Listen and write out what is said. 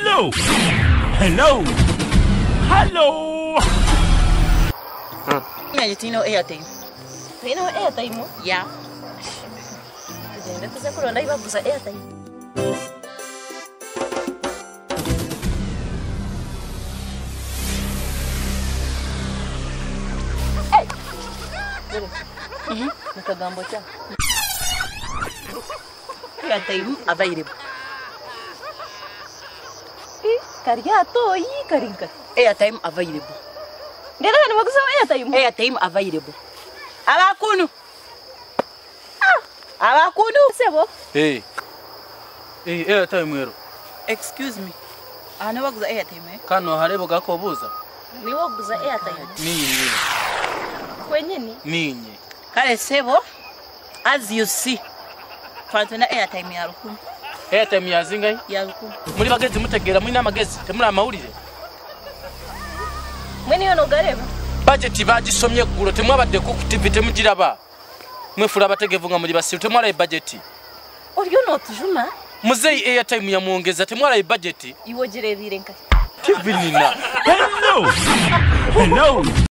Hello. Hello. Hello. Yeah, you know airtime. You know airtime? Yeah. Let's say I have airtime. Nakagambo cha. Airtime available. Kariya to yi karinka. Airtime available. Ngela ni magusa airtime. Airtime available. Abakunu. Abakunu Sebo. Hey. Hey, airtime yero. Excuse me. Ana waguza airtime Kano harebo gakobuza. Ni waguza airtime. Ninyi. Kwenye ni? Ninyi. Kale sebo. As you see. Twatuna airtime ya rukumi. Airtime yazingai? Ya rukumi. Muri bagezi mutegera muri namagezi temuri amawulire. Mwene yono gareba. Budget bagisomye gulo temwabadde ku TV temugiraba. Mwefula abategevu nga muri basiru temwala budget. Olyo no tujuma. Muzeyi airtime ya muongeza temwala budget. Iwo jirebire nka. TV nina. Hello. Hello.